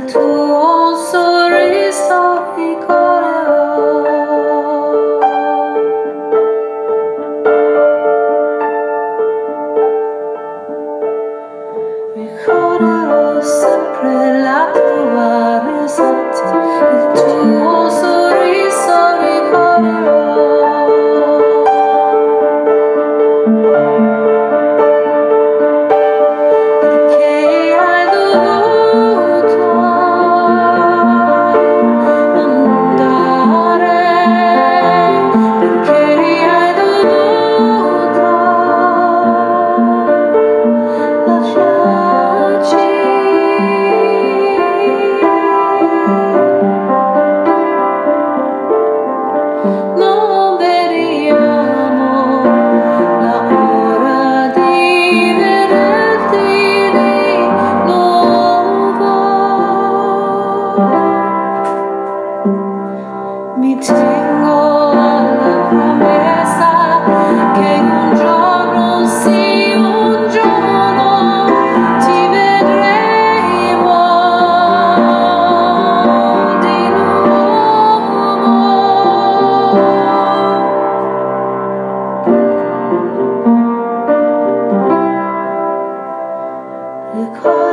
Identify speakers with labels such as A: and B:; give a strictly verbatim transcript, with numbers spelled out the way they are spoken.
A: tuo sorriso ricorderò. Ricorderò sempre la tua risata, il tuo sorriso ricorderò. Mi tengo alla promessa che un giorno, sì, un giorno ti vedremo di nuovo. Ricordo